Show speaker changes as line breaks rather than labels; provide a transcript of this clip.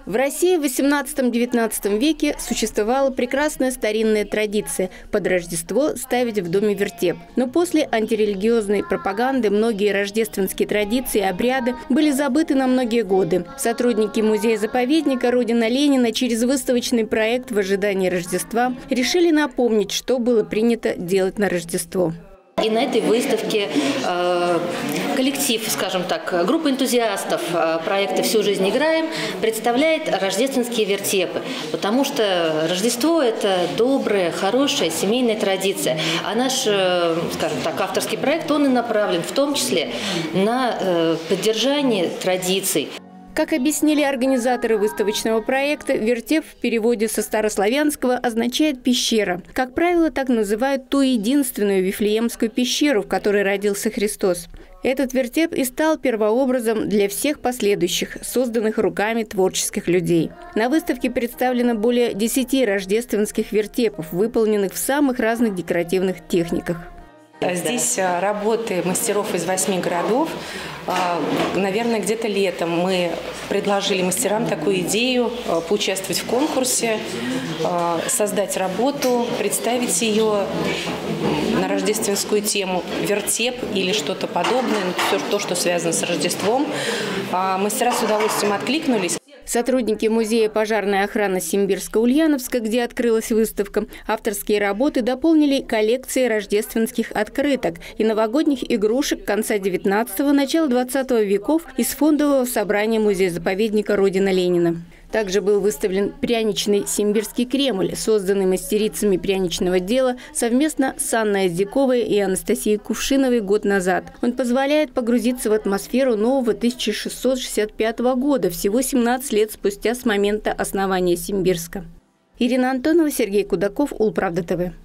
В России в XVIII-XIX веке существовала прекрасная старинная традиция под Рождество ставить в доме вертеп. Но после антирелигиозной пропаганды многие рождественские традиции и обряды были забыты на многие годы. Сотрудники музея-заповедника «Родина Ленина» через выставочный проект «В ожидании Рождества» решили напомнить, что было принято делать на Рождество.
И на этой выставке коллектив, скажем так, группа энтузиастов проекта «Всю жизнь играем» представляет рождественские вертепы, потому что Рождество – это добрая, хорошая семейная традиция. А наш, скажем так, авторский проект, он и направлен в том числе на поддержание традиций.
Как объяснили организаторы выставочного проекта, вертеп в переводе со старославянского означает «пещера». Как правило, так называют ту единственную Вифлеемскую пещеру, в которой родился Христос. Этот вертеп и стал первообразом для всех последующих, созданных руками творческих людей. На выставке представлено более 10 рождественских вертепов, выполненных в самых разных декоративных техниках.
Здесь работы мастеров из 8 городов. Наверное, где-то летом мы предложили мастерам такую идею поучаствовать в конкурсе, создать работу, представить ее на рождественскую тему, вертеп или что-то подобное, все то, что связано с Рождеством. Мастера с удовольствием откликнулись.
Сотрудники музея пожарной охраны Симбирска-Ульяновска, где открылась выставка, авторские работы дополнили коллекции рождественских открыток и новогодних игрушек конца XIX – начала XX веков из фондового собрания музея-заповедника «Родина Ленина». Также был выставлен пряничный Симбирский Кремль, созданный мастерицами пряничного дела совместно с Анной Оздяковой и Анастасией Кувшиновой год назад. Он позволяет погрузиться в атмосферу нового 1665 года, всего 17 лет спустя с момента основания Симбирска. Ирина Антонова, Сергей Кудаков, Улправда ТВ.